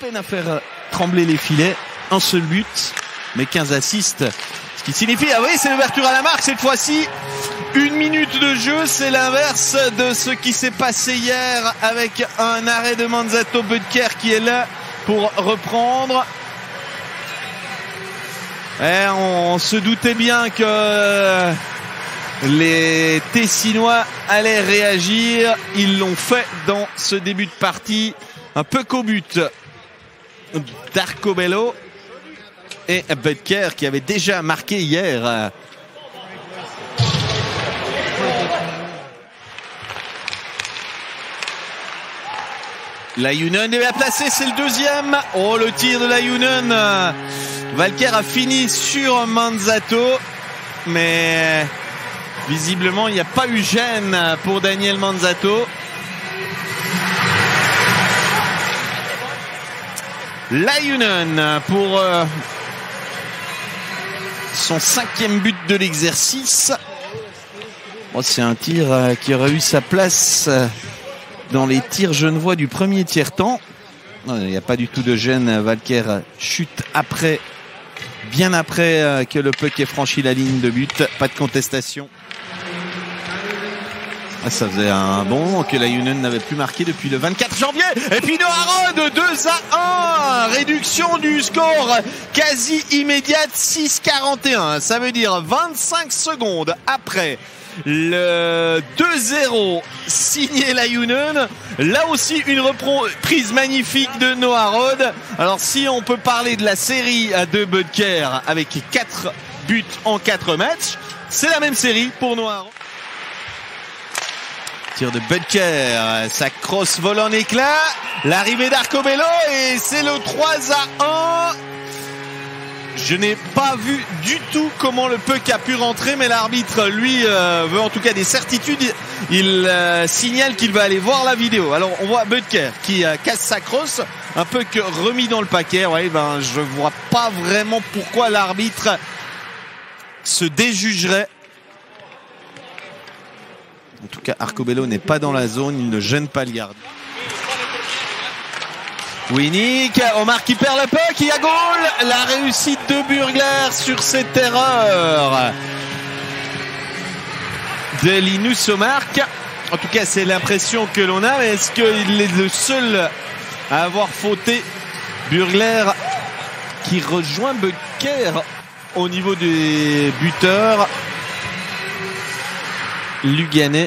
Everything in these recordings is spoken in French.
peine à faire trembler les filets. Un seul but, mais 15 assists. Ce qui signifie, ah oui, c'est l'ouverture à la marque cette fois-ci. 1 minute de jeu, c'est l'inverse de ce qui s'est passé hier avec un arrêt de Manzato. Butker qui est là pour reprendre. Et on se doutait bien que les Tessinois allaient réagir. Ils l'ont fait dans ce début de partie. Un peu qu'au but d'Arcobello et Butker qui avait déjà marqué hier. Lajunen est bien placé, c'est le deuxième. Oh, le tir de Lajunen. Valker a fini sur Manzato, mais visiblement il n'y a pas eu gêne pour Daniel Manzato. Lajunen pour son 5e but de l'exercice. Oh, c'est un tir qui aurait eu sa place dans les tirs genevois du premier tiers-temps. Il n'y a pas du tout de gêne. Valker chute après, bien après que le puck ait franchi la ligne de but. Pas de contestation. Ça faisait un bon que Lajunen n'avait plus marqué depuis le 24 janvier. Et puis Noah Rod, 2-1. Réduction du score quasi immédiate, 6-41. Ça veut dire 25 secondes après le 2-0 signé Lajunen. Là aussi une reprise magnifique de Noah Rod. Alors si on peut parler de la série de Butker avec 4 buts en 4 matchs, c'est la même série pour Noah Rod. Tir de Butker, sa crosse vole en éclats. L'arrivée d'Arcobello et c'est le 3-1. Je n'ai pas vu du tout comment le puck a pu rentrer, mais l'arbitre, lui, veut en tout cas des certitudes. Il signale qu'il va aller voir la vidéo. Alors, on voit Butker qui casse sa crosse, un puck remis dans le paquet. Ouais, ben, je vois pas vraiment pourquoi l'arbitre se déjugerait. En tout cas, Arcobello n'est pas dans la zone, il ne gêne pas le gardien. Winnick, Omar qui perd le puck, il y a goal. La réussite de Burgler sur cette erreur de Linus Omar. En tout cas, c'est l'impression que l'on a. Mais est-ce qu'il est le seul à avoir fauté? Burgler qui rejoint Butker au niveau des buteurs luganais.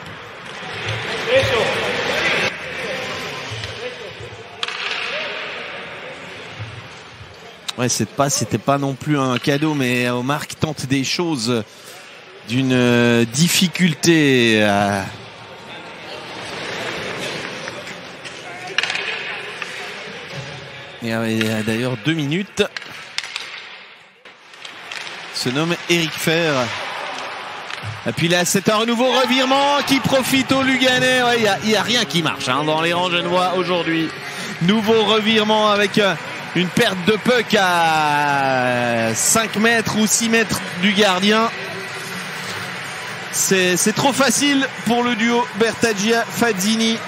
Ouais, c'était pas non plus un cadeau, mais Omar qui tente des choses d'une difficulté. Il y a d'ailleurs 2 minutes. Se nomme Eric Fer. Et puis là, c'est un nouveau revirement qui profite aux Luganais. Ouais, il y a rien qui marche dans les rangs genevois aujourd'hui. Nouveau revirement avec une perte de puck à 5 mètres ou 6 mètres du gardien. C'est trop facile pour le duo Bertaggia-Fazzini.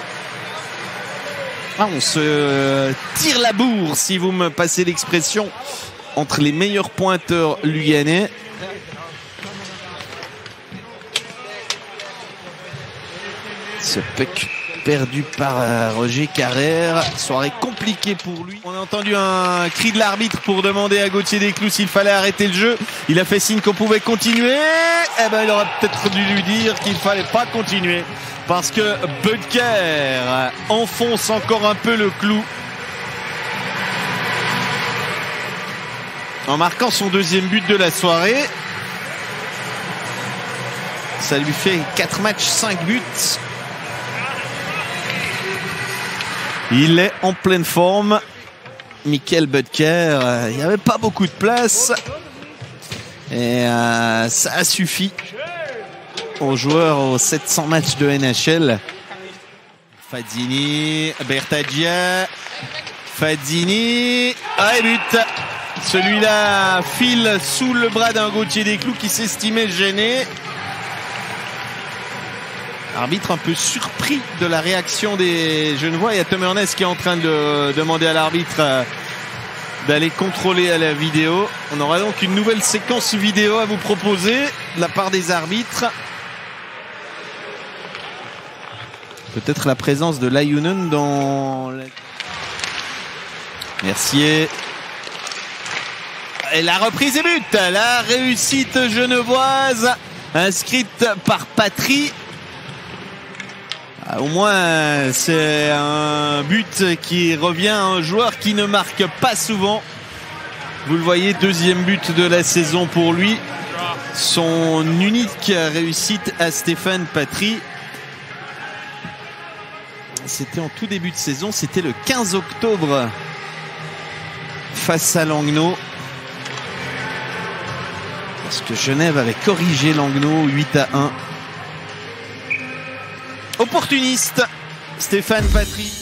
On se tire la bourre, si vous me passez l'expression, entre les meilleurs pointeurs luganais. Ce puck perdu par Roger Carrère. Soirée compliquée pour lui. On a entendu un cri de l'arbitre pour demander à Gauthier Desclous s'il fallait arrêter le jeu. Il a fait signe qu'on pouvait continuer. Eh ben, il aurait peut-être dû lui dire qu'il fallait pas continuer. Parce que Butker enfonce encore un peu le clou. En marquant son 2e but de la soirée. Ça lui fait 4 matchs, 5 buts. Il est en pleine forme. Michael Butker, il n'y avait pas beaucoup de place. Et ça a suffi aux joueurs aux 700 matchs de NHL. Fazzini, Bertaggia, Fazzini. Ah, et but. Celui-là file sous le bras d'un Gauthier Desclous qui s'estimait gêné. Arbitre un peu surpris de la réaction des Genevois. Il y a Tom Ernest qui est en train de demander à l'arbitre d'aller contrôler à la vidéo. On aura donc une nouvelle séquence vidéo à vous proposer de la part des arbitres. Peut-être la présence de Lajunen dans... Mercier. Et la reprise et but. La réussite genevoise inscrite par Patry. Au moins, c'est un but qui revient à un joueur qui ne marque pas souvent. Vous le voyez, deuxième but de la saison pour lui. Son unique réussite à Stéphane Patry. C'était en tout début de saison, c'était le 15 octobre face à Langnau. Parce que Genève avait corrigé Langnau 8-1. Opportuniste, Stéphane Patry.